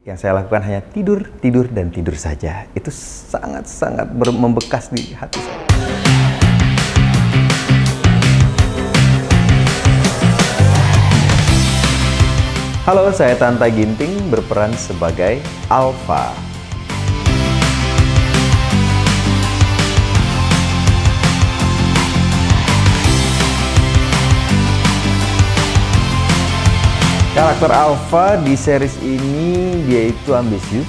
Yang saya lakukan hanya tidur, tidur, dan tidur saja. Itu sangat-sangat membekas di hati saya. Halo, saya Tanta Ginting berperan sebagai Alpha. Karakter Alpha di series ini dia itu ambisius,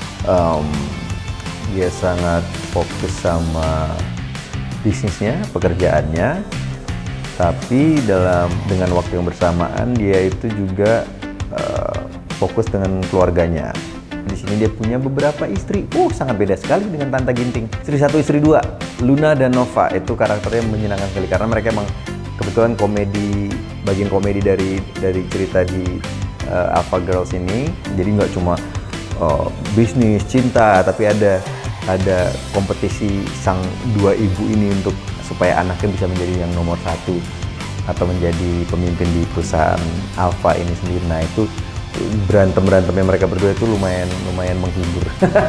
dia sangat fokus sama bisnisnya, pekerjaannya, tapi dengan waktu yang bersamaan dia itu juga fokus dengan keluarganya. Di sini dia punya beberapa istri, sangat beda sekali dengan Tanta Ginting. Istri 1, istri 2, Luna dan Nova itu karakternya menyenangkan sekali karena mereka emang kebetulan bagian komedi dari cerita di Alpha Girls ini. Jadi nggak cuma bisnis, cinta, tapi ada kompetisi sang dua ibu ini supaya anaknya bisa menjadi yang nomor 1 atau menjadi pemimpin di perusahaan Alpha ini sendiri. Nah, itu berantemnya mereka berdua itu lumayan menghibur.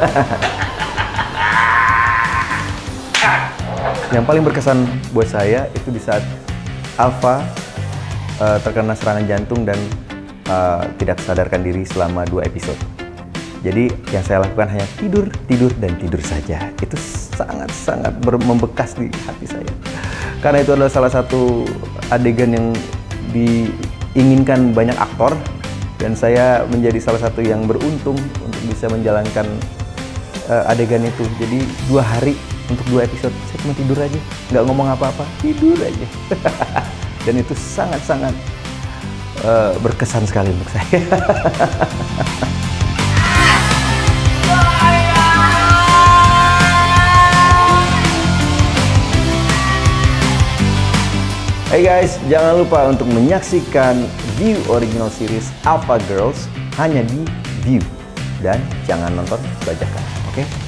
Yang paling berkesan buat saya itu di saat Alpha terkena serangan jantung dan tidak sadarkan diri selama 2 episode. Jadi yang saya lakukan hanya tidur, tidur, dan tidur saja. Itu sangat-sangat membekas di hati saya. Karena itu adalah salah satu adegan yang diinginkan banyak aktor, dan saya menjadi salah satu yang beruntung untuk bisa menjalankan adegan itu. Jadi 2 hari untuk 2 episode, saya cuma tidur aja, nggak ngomong apa-apa, tidur aja. Dan itu sangat-sangat berkesan sekali untuk saya. Hey guys, jangan lupa untuk menyaksikan View Original Series Alpha Girls hanya di View. Dan jangan nonton bajakan, oke?